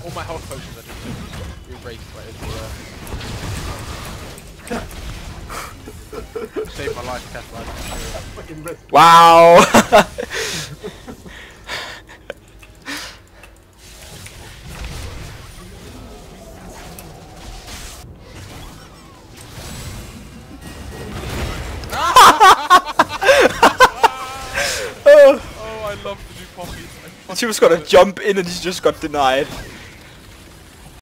All my health potions are just erased right into the... Save my life, Tesla. Fucking risk. Wow! Oh, I love to do poppies. She was gonna jump in and she just got denied.